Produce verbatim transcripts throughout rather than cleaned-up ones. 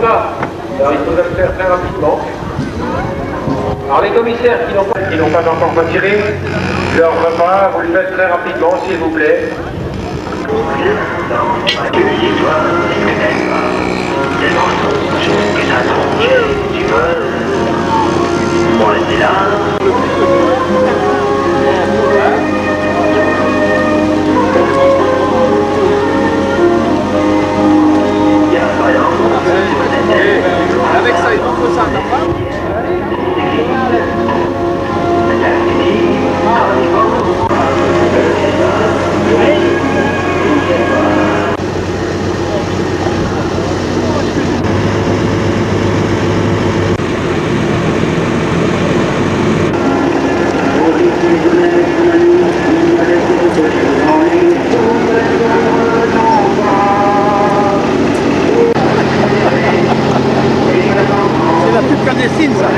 pas. Alors, il faudrait le faire très rapidement. Alors les commissaires qui n'ont pas, qui n'ont pas encore retiré leur repas, vous le faites très rapidement s'il vous plaît. Avec ça, il faut ça, c'est la pub clandestine, ça.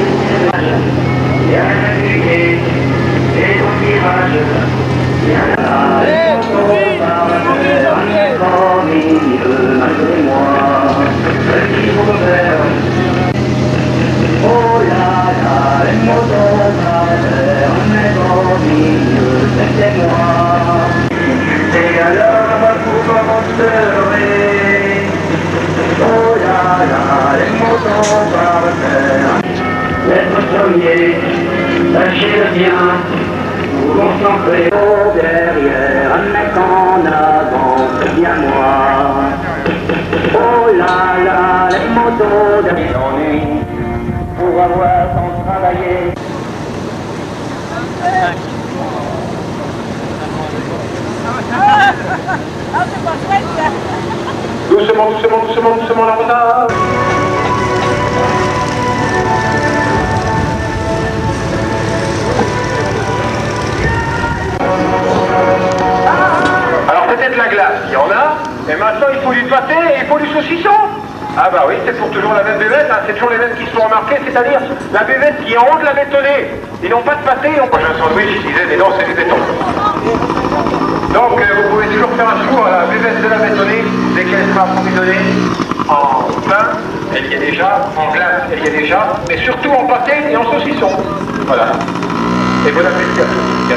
Lâchez le bien, vous concentrez derrière, un mec en avant, c'est bien moi. Oh là là, les motos de journée, pour avoir tant travaillé. Doucement, doucement, doucement, doucement, la retard. Alors peut-être la glace, il y en a, et maintenant il faut du pâté et il faut du saucisson. Ah bah oui, c'est pour toujours la même buvette, hein. C'est toujours les mêmes qui sont remarqués, c'est-à-dire la buvette qui est en haut de la bétonnée. Ils n'ont pas de pâté, ils ont pas un sandwich, ils disaient, mais non, c'est du béton. Donc euh, vous pouvez toujours faire un tour à la buvette de la bétonnée, dès qu'elle sera approvisionnée en pain, elle y est déjà, en glace, elle y est déjà, mais surtout en pâté et en saucisson. Voilà. Et bon appétit à tous.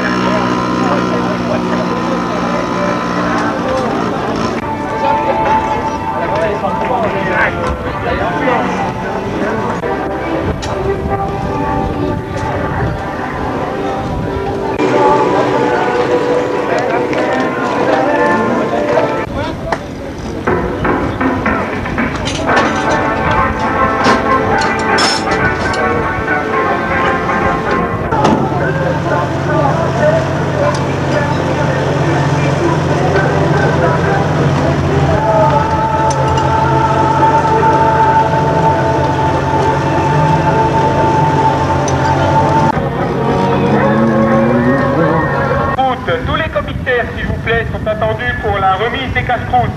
Tous les commissaires, s'il vous plaît, sont attendus pour la remise des casse-croûtes.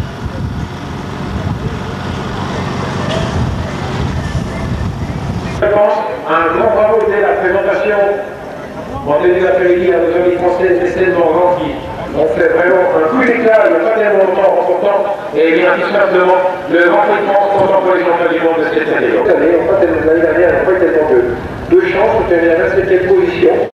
Je pense un grand bravo dès la présentation en début d'après-midi à nos amis français et Cécile Morvan qui ont fait vraiment un coup d'éclat il n'y a pas tellement longtemps en pourtant et bien tout simplement le grand prix de France contemporain les champions du monde de cette année. L'année, en fait, l'année dernière, elle n'a pas eu tellement de, de chance, donc elle a respecté position.